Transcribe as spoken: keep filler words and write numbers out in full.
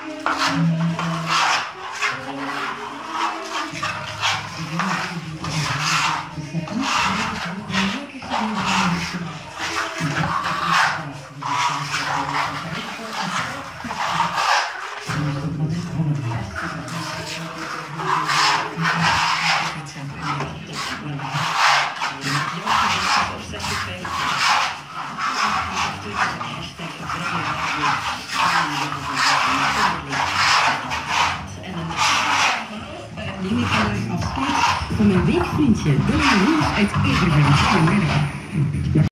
Neem ik vandaag afscheid van mijn weekvriendje, Donna Roos uit Evergreen.